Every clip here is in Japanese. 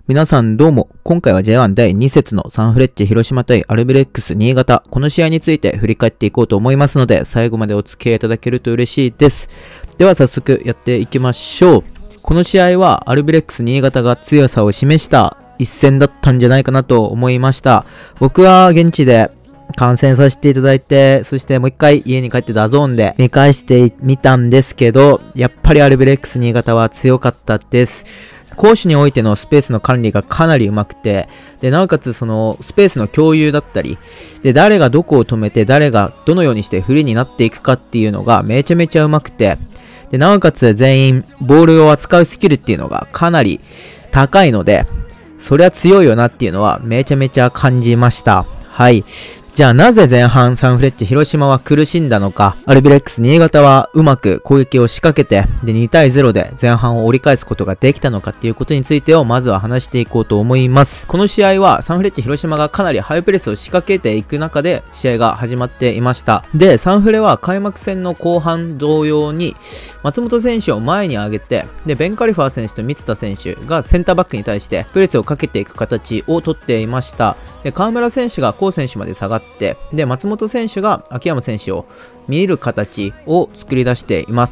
皆さんどうも、今回は J1 第2節のサンフレッチェ広島対アルビレックス新潟、この試合について振り返っていこうと思いますので、最後までお付き合いいただけると嬉しいです。では早速やっていきましょう。この試合はアルビレックス新潟が強さを示した一戦だったんじゃないかなと思いました。僕は現地で観戦させていただいて、そしてもう一回家に帰ってダゾーンで見返してみたんですけど、やっぱりアルビレックス新潟は強かったです。攻守においてのスペースの管理がかなり上手くて、で、なおかつそのスペースの共有だったり、で、誰がどこを止めて、誰がどのようにしてフリーになっていくかっていうのがめちゃめちゃ上手くて、で、なおかつ全員ボールを扱うスキルっていうのがかなり高いので、そりゃ強いよなっていうのはめちゃめちゃ感じました。はい。じゃあなぜ前半サンフレッチェ広島は苦しんだのか、アルビレックス新潟はうまく攻撃を仕掛けて、で2対0で前半を折り返すことができたのかっていうことについてをまずは話していこうと思います。この試合はサンフレッチェ広島がかなりハイプレスを仕掛けていく中で試合が始まっていました。で、サンフレは開幕戦の後半同様に松本選手を前に上げて、で、ベンカリファー選手と三田選手がセンターバックに対してプレスをかけていく形をとっていました。で、河村選手がコウ選手まで下がって、で、松本選手が秋山選手を見る形を作り出しています。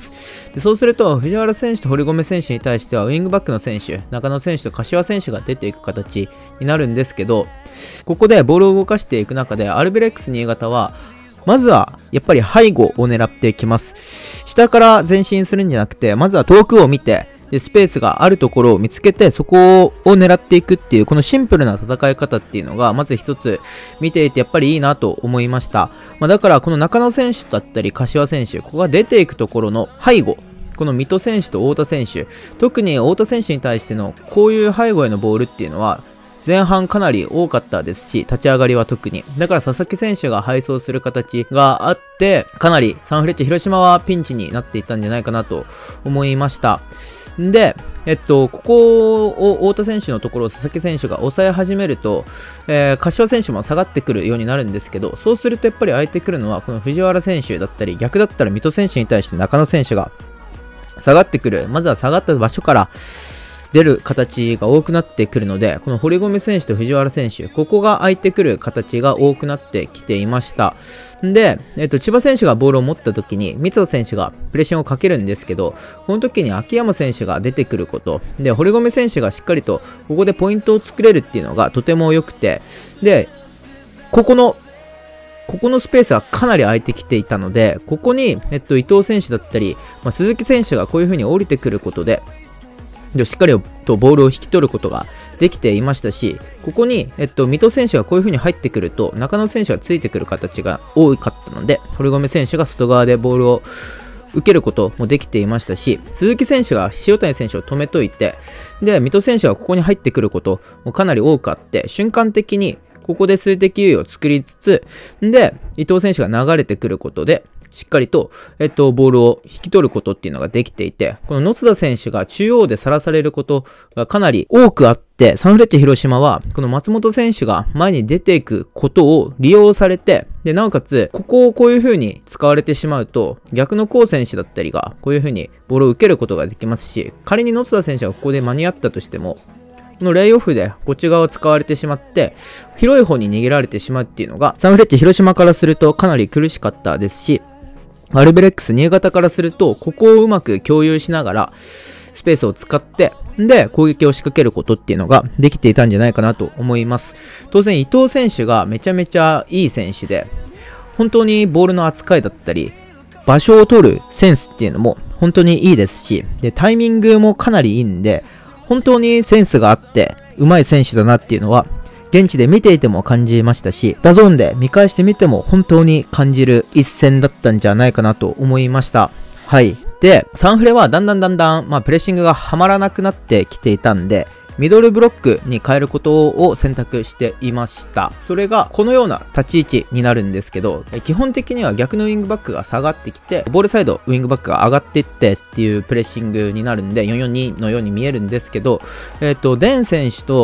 で、そうすると、藤原選手と堀米選手に対しては、ウィングバックの選手、中野選手と柏選手が出ていく形になるんですけど、ここでボールを動かしていく中で、アルビレックス新潟は、まずは、やっぱり背後を狙っていきます。下から前進するんじゃなくて、まずは遠くを見て、で、スペースがあるところを見つけて、そこを狙っていくっていう、このシンプルな戦い方っていうのが、まず一つ見ていてやっぱりいいなと思いました。だから、この中野選手だったり、柏選手、ここが出ていくところの背後、この水戸選手と太田選手、特に太田選手に対しての、こういう背後へのボールっていうのは、前半かなり多かったですし、立ち上がりは特に。だから佐々木選手が配送する形があって、かなりサンフレッチェ広島はピンチになっていったんじゃないかなと思いました。で、ここを太田選手のところを佐々木選手が抑え始めると、柏選手も下がってくるようになるんですけど、そうするとやっぱり空いてくるのはこの藤原選手だったり、逆だったら水戸選手に対して中野選手が下がってくる。まずは下がった場所から出る形が多くなってくるので、この堀米選手と藤原選手、ここが空いてくる形が多くなってきていました。で、千葉選手がボールを持った時に、三田選手がプレッシャーをかけるんですけど、この時に秋山選手が出てくること、で、堀米選手がしっかりとここでポイントを作れるっていうのがとても良くて、で、ここのスペースはかなり空いてきていたので、ここに、伊藤選手だったり、鈴木選手がこういう風に降りてくることで、しっかりとボールを引き取ることができていましたし、ここに、水戸選手がこういう風に入ってくると、中野選手がついてくる形が多かったので、堀米選手が外側でボールを受けることもできていましたし、鈴木選手が塩谷選手を止めといて、で、水戸選手がここに入ってくることもかなり多くあって、瞬間的にここで数的優位を作りつつ、で、伊藤選手が流れてくることで、しっかりと、ボールを引き取ることっていうのができていて、この野津田選手が中央でさらされることがかなり多くあって、サンフレッチェ広島は、この松本選手が前に出ていくことを利用されて、で、なおかつ、ここをこういう風に使われてしまうと、逆のコウ選手だったりが、こういう風にボールを受けることができますし、仮に野津田選手がここで間に合ったとしても、このレイオフでこっち側を使われてしまって、広い方に逃げられてしまうっていうのが、サンフレッチェ広島からするとかなり苦しかったですし、アルビレックス新潟からすると、ここをうまく共有しながら、スペースを使って、で、攻撃を仕掛けることっていうのができていたんじゃないかなと思います。当然、伊藤選手がめちゃめちゃいい選手で、本当にボールの扱いだったり、場所を取るセンスっていうのも本当にいいですし、で、タイミングもかなりいいんで、本当にセンスがあって、上手い選手だなっていうのは、現地で見ていても感じましたし、ダゾーンで見返してみても本当に感じる一戦だったんじゃないかなと思いました。はい。で、サンフレはだんだん、プレッシングがはまらなくなってきていたんで、ミドルブロックに変えることを選択していました。それがこのような立ち位置になるんですけど、基本的には逆のウィングバックが下がってきて、ボールサイドウィングバックが上がっていってっていうプレッシングになるんで、442のように見えるんですけど、デン選手と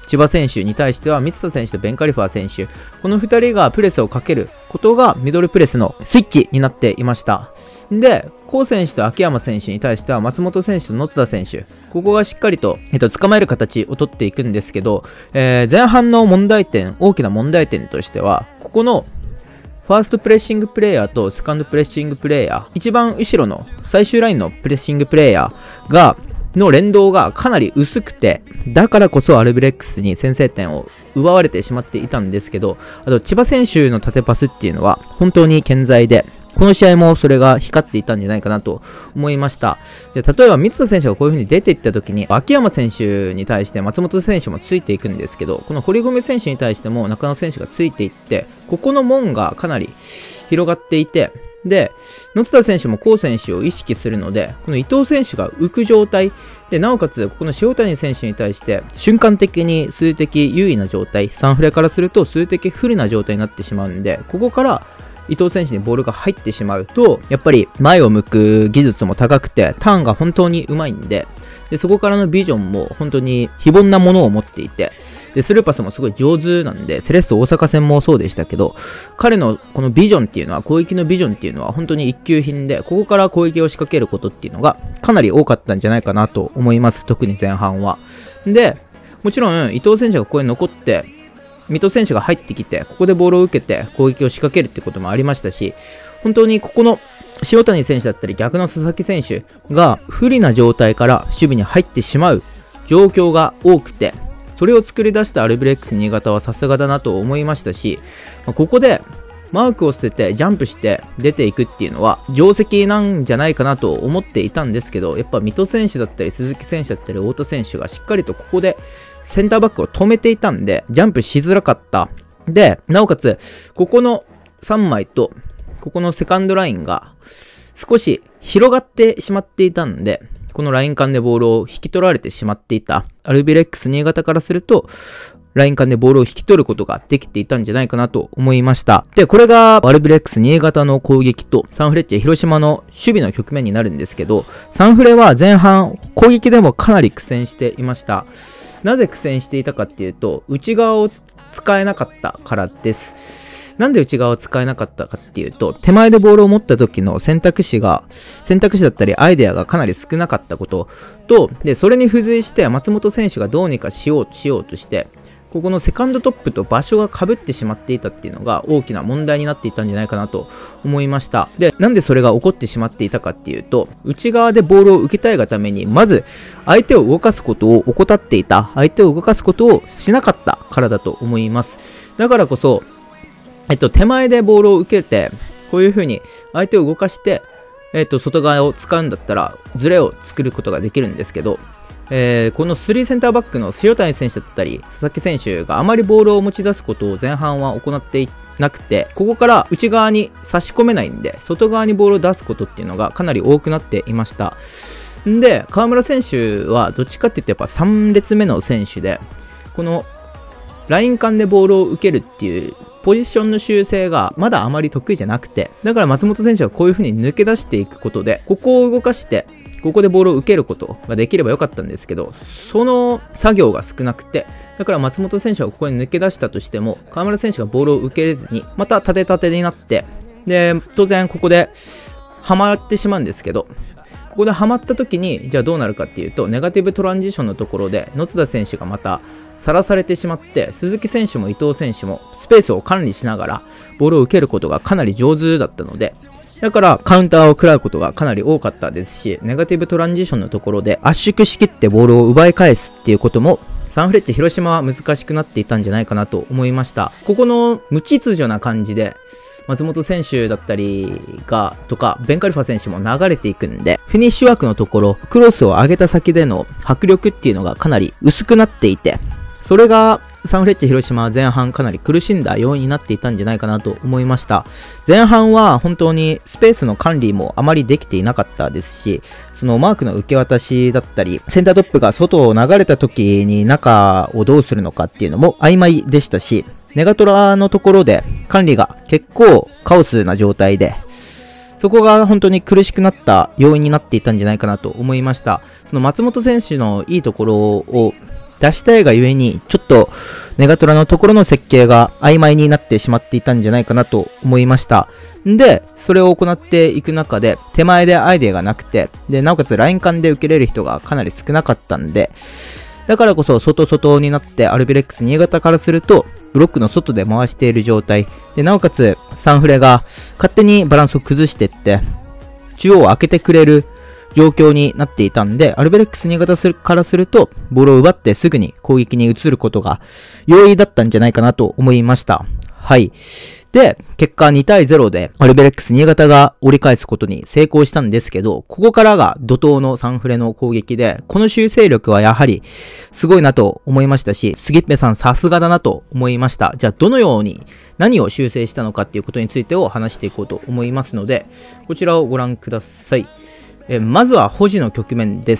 千葉選手に対しては、三田選手とベンカリファー選手、この2人がプレスをかけることがミドルプレスのスイッチになっていました。で、コウ選手と秋山選手に対しては、松本選手と野津田選手、ここがしっかりと、捕まえる形を取っていくんですけど、前半の問題点、大きな問題点としては、ここのファーストプレッシングプレイヤーとセカンドプレッシングプレイヤー、一番後ろの最終ラインのプレッシングプレイヤーの連動がかなり薄くて、だからこそアルビレックスに先制点を奪われてしまっていたんですけど、あと千葉選手の縦パスっていうのは本当に健在で、この試合もそれが光っていたんじゃないかなと思いました。で、例えば三田選手がこういう風に出ていった時に、秋山選手に対して松本選手もついていくんですけど、この堀米選手に対しても中野選手がついていって、ここの門がかなり広がっていて、で、野津田選手もコウ選手を意識するので、この伊藤選手が浮く状態で、なおかつ、この塩谷選手に対して、瞬間的に数的優位な状態、サンフレからすると数的不利な状態になってしまうんで、ここから伊藤選手にボールが入ってしまうと、やっぱり前を向く技術も高くて、ターンが本当にうまいんで、そこからのビジョンも本当に非凡なものを持っていて、で、スルーパスもすごい上手なんで、セレッソ大阪戦もそうでしたけど、彼のこのビジョンっていうのは、攻撃のビジョンっていうのは本当に一級品で、ここから攻撃を仕掛けることっていうのがかなり多かったんじゃないかなと思います。特に前半は。で、もちろん伊藤選手がここに残って、水戸選手が入ってきて、ここでボールを受けて攻撃を仕掛けるってこともありましたし、本当にここの塩谷選手だったり逆の佐々木選手が不利な状態から守備に入ってしまう状況が多くて、それを作り出したアルビレックス新潟はさすがだなと思いましたし、ここでマークを捨ててジャンプして出ていくっていうのは定石なんじゃないかなと思っていたんですけど、やっぱ水戸選手だったり鈴木選手だったり太田選手がしっかりとここでセンターバックを止めていたんで、ジャンプしづらかった。で、なおかつ、ここの3枚と、ここのセカンドラインが少し広がってしまっていたんで、このライン間でボールを引き取られてしまっていた。アルビレックス新潟からすると、ライン間でボールを引き取ることができていたんじゃないかなと思いました。で、これがアルビレックス新潟の攻撃とサンフレッチェ広島の守備の局面になるんですけど、サンフレは前半攻撃でもかなり苦戦していました。なぜ苦戦していたかっていうと、内側を使えなかったからです。なんで内側を使えなかったかっていうと、手前でボールを持った時の選択肢だったりアイデアがかなり少なかったことと、で、それに付随して松本選手がどうにかしようとして、ここのセカンドトップと場所が被ってしまっていたっていうのが大きな問題になっていたんじゃないかなと思いました。で、なんでそれが起こってしまっていたかっていうと、内側でボールを受けたいがために、まず相手を動かすことを怠っていた、相手を動かすことをしなかったからだと思います。だからこそ、手前でボールを受けて、こういう風に相手を動かして、外側を使うんだったら、ズレを作ることができるんですけど、この3センターバックの塩谷選手だったり佐々木選手があまりボールを持ち出すことを前半は行っていなくて、ここから内側に差し込めないんで外側にボールを出すことっていうのがかなり多くなっていました。んで、河村選手はどっちかっていうとやっぱ3列目の選手で、このライン間でボールを受けるっていうポジションの修正がまだあまり得意じゃなくて、だから松本選手はこういう風に抜け出していくことで、ここを動かしてここでボールを受けることができればよかったんですけど、その作業が少なくて、だから松本選手はここに抜け出したとしても、河村選手がボールを受けれずに、また縦になって、で、当然ここではまってしまうんですけど、ここではまった時に、じゃあどうなるかっていうと、ネガティブトランジションのところで、野津田選手がまたさらされてしまって、鈴木選手も伊藤選手もスペースを管理しながら、ボールを受けることがかなり上手だったので、だからカウンターを食らうことがかなり多かったですし、ネガティブトランジションのところで圧縮しきってボールを奪い返すっていうこともサンフレッチェ広島は難しくなっていたんじゃないかなと思いました。ここの無秩序な感じで松本選手だったりとかベンカリファ選手も流れていくんで、フィニッシュ枠のところクロスを上げた先での迫力っていうのがかなり薄くなっていて、それがサンフレッチェ広島は前半かなり苦しんだ要因になっていたんじゃないかなと思いました。前半は本当にスペースの管理もあまりできていなかったですし、そのマークの受け渡しだったり、センタートップが外を流れた時に中をどうするのかっていうのも曖昧でしたし、ネガトラのところで管理が結構カオスな状態で、そこが本当に苦しくなった要因になっていたんじゃないかなと思いました。その松本選手のいいところを出したいがゆえに、ちょっとネガトラのところの設計が曖昧になってしまっていたんじゃないかなと思いました。で、それを行っていく中で、手前でアイデアがなくて、で、なおかつライン間で受けれる人がかなり少なかったんで、だからこそ外になってアルビレックス新潟からすると、ブロックの外で回している状態。で、なおかつサンフレが勝手にバランスを崩していって、中央を開けてくれる状況になっていたんで、アルビレックス新潟からすると、ボールを奪ってすぐに攻撃に移ることが容易だったんじゃないかなと思いました。はい。で、結果2対0でアルビレックス新潟が折り返すことに成功したんですけど、ここからが怒涛のサンフレの攻撃で、この修正力はやはりすごいなと思いましたし、杉っぺさんさすがだなと思いました。じゃあどのように何を修正したのかっていうことについてを話していこうと思いますので、こちらをご覧ください。まずは保持の局面です。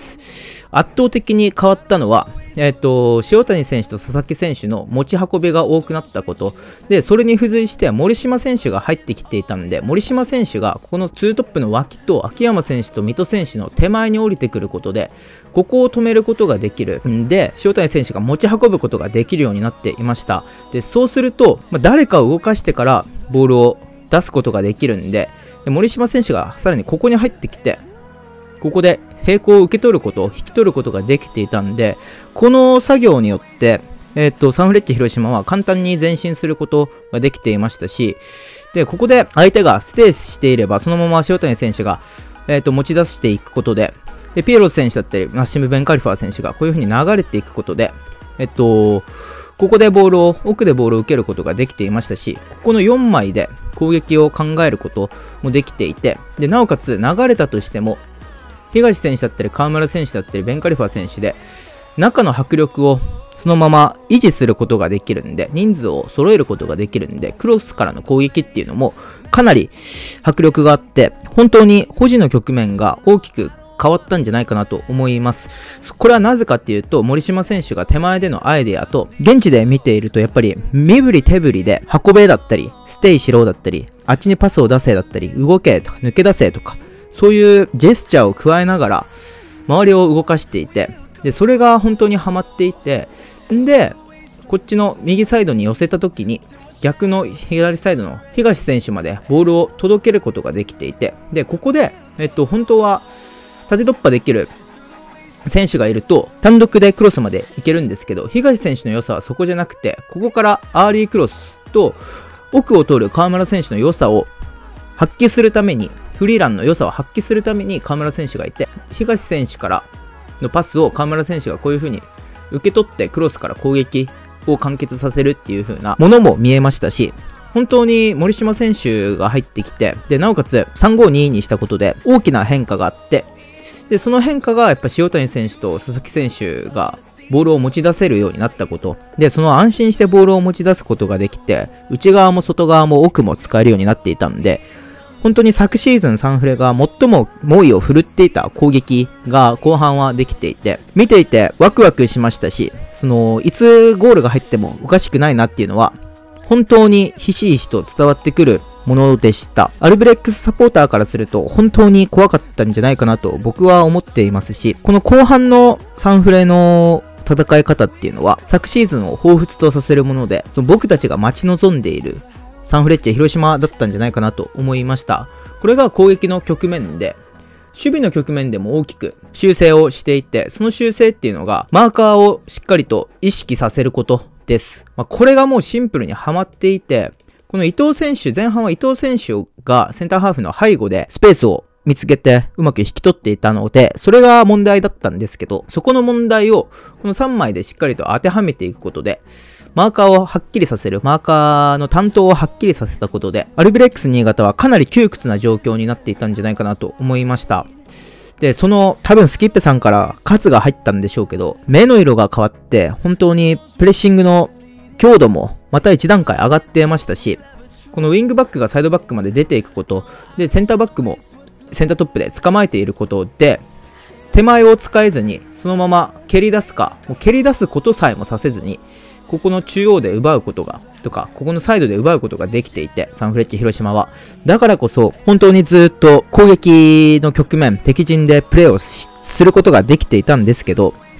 圧倒的に変わったのは、塩谷選手と佐々木選手の持ち運びが多くなったこと。で、それに付随して森島選手が入ってきていたんで、森島選手がここのツートップの脇と秋山選手と水戸選手の手前に降りてくることで、ここを止めることができるんで、塩谷選手が持ち運ぶことができるようになっていました。で、そうすると、誰かを動かしてからボールを出すことができるんで、森島選手がさらにここに入ってきて、ここで平行を受け取ることを引き取ることができていたんで、この作業によって、サンフレッチェ広島は簡単に前進することができていましたし、で、ここで相手がステイしていれば、そのまま塩谷選手が、持ち出していくことで、ピエロス選手だったり、マッシム・ベンカリファー選手がこういう風に流れていくことで、ここで奥でボールを受けることができていましたし、ここの4枚で攻撃を考えることもできていて、で、なおかつ流れたとしても、東選手だったり河村選手だったりベンカリファー選手で中の迫力をそのまま維持することができるんで、人数を揃えることができるんで、クロスからの攻撃っていうのもかなり迫力があって、本当に保持の局面が大きく変わったんじゃないかなと思います。これはなぜかっていうと、森島選手が手前でのアイデアと、現地で見ているとやっぱり身振り手振りで運べだったり、ステイしろだったり、あっちにパスを出せだったり、動けとか抜け出せとか、そういうジェスチャーを加えながら周りを動かしていて、で、それが本当にハマっていて、で、こっちの右サイドに寄せた時に逆の左サイドの東選手までボールを届けることができていて、で、ここで、本当は縦突破できる選手がいると単独でクロスまで行けるんですけど、東選手の良さはそこじゃなくて、ここからアーリークロスと奥を通る河村選手の良さを発揮するために、フリーランの良さを発揮するために河村選手がいて、東選手からのパスを河村選手がこういう風に受け取ってクロスから攻撃を完結させるっていう風なものも見えましたし、本当に森島選手が入ってきて、で、なおかつ352にしたことで大きな変化があって、で、その変化がやっぱ塩谷選手と佐々木選手がボールを持ち出せるようになったこと。で、その安心してボールを持ち出すことができて、内側も外側も奥も使えるようになっていたんで、本当に昨シーズンサンフレが最も猛威を振るっていた攻撃が後半はできていて、見ていてワクワクしましたし、いつゴールが入ってもおかしくないなっていうのは、本当にひしひしと伝わってくるものでした。アルブレックスサポーターからすると本当に怖かったんじゃないかなと僕は思っていますし、この後半のサンフレの戦い方っていうのは昨シーズンを彷彿とさせるもので、僕たちが待ち望んでいるサンフレッチェ広島だったんじゃないかなと思いました。これが攻撃の局面で、守備の局面でも大きく修正をしていて、その修正っていうのがマーカーをしっかりと意識させることです。これがもうシンプルにはまっていて、この伊藤選手、前半は伊藤選手がセンターハーフの背後でスペースを見つけてうまく引き取っていたので、それが問題だったんですけど、そこの問題をこの3枚でしっかりと当てはめていくことで、マーカーをはっきりさせる、マーカーの担当をはっきりさせたことで、アルビレックス新潟はかなり窮屈な状況になっていたんじゃないかなと思いました。で、多分スキッペさんから喝が入ったんでしょうけど、目の色が変わって、本当にプレッシングの強度もまた一段階上がってましたし、このウィングバックがサイドバックまで出ていくこと、で、センターバックもセンタートップで捕まえていることで、手前を使えずに、そのまま蹴り出すか、もう蹴り出すことさえもさせずに、ここの中央で奪うことが、とか、ここのサイドで奪うことができていて、サンフレッチェ広島は。だからこそ、本当にずっと攻撃の局面、敵陣でプレーをすることができていたんですけど、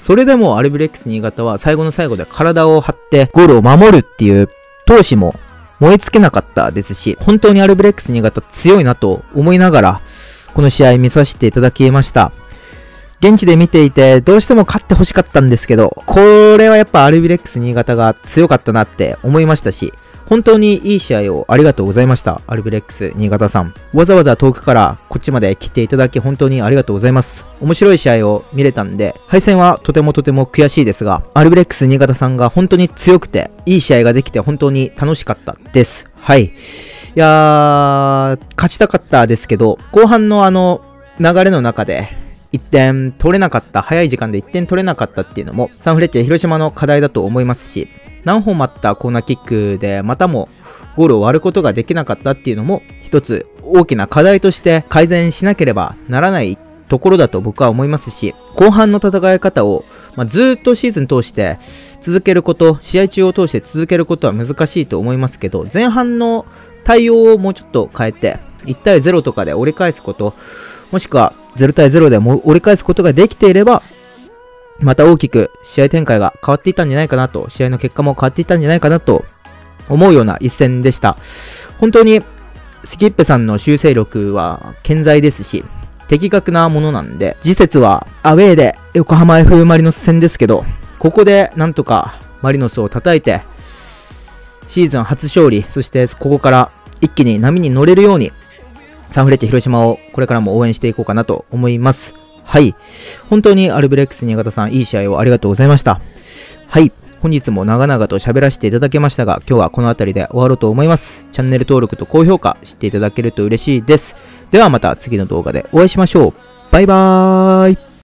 それでもアルビレックス新潟は最後の最後で体を張ってゴールを守るっていう闘志も燃え尽きなかったですし、本当にアルビレックス新潟強いなと思いながら、この試合見させていただきました。現地で見ていてどうしても勝ってほしかったんですけど、これはやっぱアルビレックス新潟が強かったなって思いましたし、本当にいい試合をありがとうございました。アルビレックス新潟さん。わざわざ遠くからこっちまで来ていただき本当にありがとうございます。面白い試合を見れたんで、敗戦はとても悔しいですが、アルビレックス新潟さんが本当に強くて、いい試合ができて本当に楽しかったです。はい。いやー、勝ちたかったですけど、後半の流れの中で、1点取れなかった、早い時間で1点取れなかったっていうのも、サンフレッチェ広島の課題だと思いますし、何本待ったコーナーキックでまたもゴールを割ることができなかったっていうのも一つ大きな課題として改善しなければならないところだと僕は思いますし、後半の戦い方を、ずっとシーズン通して続けること、試合中を通して続けることは難しいと思いますけど、前半の対応をもうちょっと変えて1対0とかで折り返すこと、もしくは0対0で折り返すことができていれば、また大きく試合展開が変わっていたんじゃないかなと、試合の結果も変わっていたんじゃないかなと思うような一戦でした。本当にスキッペさんの修正力は健在ですし、的確なものなんで、次節はアウェーで横浜 F マリノス戦ですけど、ここでなんとかマリノスを叩いて、シーズン初勝利、そしてここから一気に波に乗れるように、サンフレッチェ広島をこれからも応援していこうかなと思います。はい。本当にアルビレックス新潟さん、いい試合をありがとうございました。はい。本日も長々と喋らせていただきましたが、今日はこの辺りで終わろうと思います。チャンネル登録と高評価していただけると嬉しいです。ではまた次の動画でお会いしましょう。バイバーイ。